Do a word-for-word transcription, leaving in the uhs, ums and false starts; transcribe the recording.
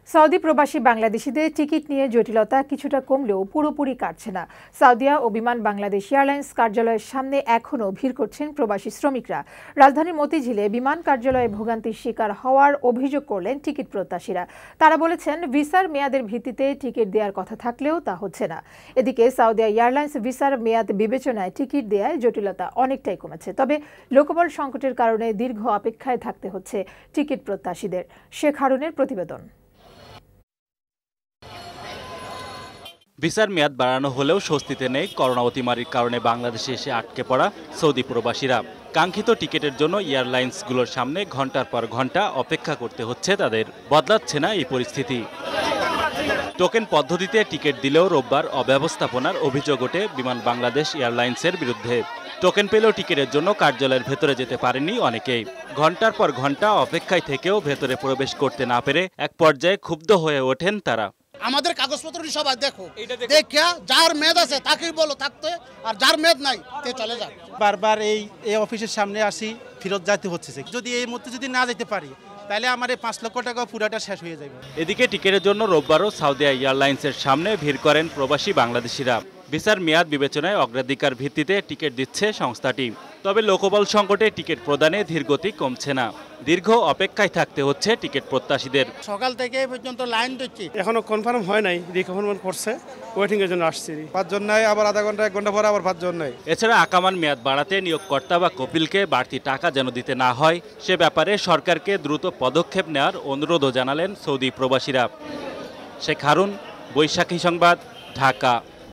Saudi প্রবাসী বাংলাদেশিদের ticket নিয়ে জটিলতা কিছুটা কমলেও পুরোপুরি কাটছে না। সাউদিয়া ও বিমান বাংলাদেশ এয়ারলাইন্স কার্যালয়ের সামনে এখনও ভিড় করছেন প্রবাসী শ্রমিকরা। রাজধানীর মতিঝিলে বিমান কার্যালয়ে ভোগান্তির শিকার হওয়ার অভিযোগ করলেন টিকিট প্রত্যাশীরা। তারা বলেছেন, ভিসার মেয়াদের ভিত্তিতে টিকিট দেওয়ার কথা থাকলেও তা হচ্ছে না। এদিকে সাউদিয়া এয়ারলাইন্স ভিসার মেয়াদ বিবেচনায় টিকিট দেওয়ায় জটিলতা অনেকটাই কমেছে। তবে লোকবল সংকটের কারণে দীর্ঘ অপেক্ষায় থাকতে হচ্ছে টিকিট প্রত্যাশীদের। শেখ হারুনের প্রতিবেদন। ভিসার মেয়াদ বাড়ানো হলেও স্বস্তিতে নেই করোনা অতিমারির কারণে বাংলাদেশে এসে আটকে পড়া সৌদি প্রবাসীরা। কাঙ্ক্ষিত টিকিটের জন্য এয়ারলাইন্সগুলোর সামনে ঘন্টার পর ঘন্টা অপেক্ষা করতে হচ্ছে তাদের। বদলাচ্ছে না এই পরিস্থিতি। টোকেন পদ্ধতিতে টিকিট দিলেও রোববার অব্যবস্থাপনার অভিযোগ ওঠে বিমান বাংলাদেশ এয়ারলাইন্সের বিরুদ্ধে। টোকেন পেলেও টিকিটের জন্য কার্যালয়ের ভেতরে যেতে পারেননি অনেকেই। ঘন্টার পর ঘন্টা অপেক্ষায় থেকেও ভেতরে প্রবেশ করতে না পেরে এক পর্যায়ে ক্ষুব্ধ হয়ে ওঠেন তারা। আমাদের কাগজপত্র সবাই দেখো, দেখিয়া যার মেয়াদ আছে তাকেই বলো থাকতে, আর যার মেয়াদ নাই তে চলে যাক। বারবার এই এই অফিসের সামনে আসি, ফেরত যেতে হচ্ছে। যদি এই মুহূর্তে যদি না যেতে পারি তাহলে আমার এই পাঁচ লক্ষ টাকা পুরাটা শেষ হয়ে যাবে। এদিকে টিকিটের জন্য রোববারও সাউদিয়া এয়ারলাইন্সের সামনে ভিড় করেন প্রবাসী বাংলাদেশিরা। ভিসার মেয়াদ বিবেচনায় অগ্রাধিকার ভিত্তিতে টিকিট দিচ্ছে সংস্থাটি। তবে লোকবল সংকটে টিকিট প্রদানে ধীরগতি কমছে না। দীর্ঘ অপেক্ষায় থাকতে হচ্ছে টিকিট প্রত্যাশীদের। সকাল থেকে পর্যন্ত লাইন দিচ্ছি, এখনো কনফার্ম হয় নাই, রিকনফার্ম করছে, ওয়েটিং এর জন্য আসছি। পাঁচজন নাই, আবার আধা ঘন্টা এক ঘন্টা পরে আবার পাঁচজন নাই। এছাড়া আকামার মেয়াদ বাড়াতে নিয়োগকর্তা বা কপিলকে বাড়তি টাকা যেন দিতে না হয় সে ব্যাপারে সরকারকে দ্রুত পদক্ষেপ নেওয়ার অনুরোধও জানালেন সৌদি প্রবাসীরা। শেখ হারুন, বৈশাখী সংবাদ, ঢাকা।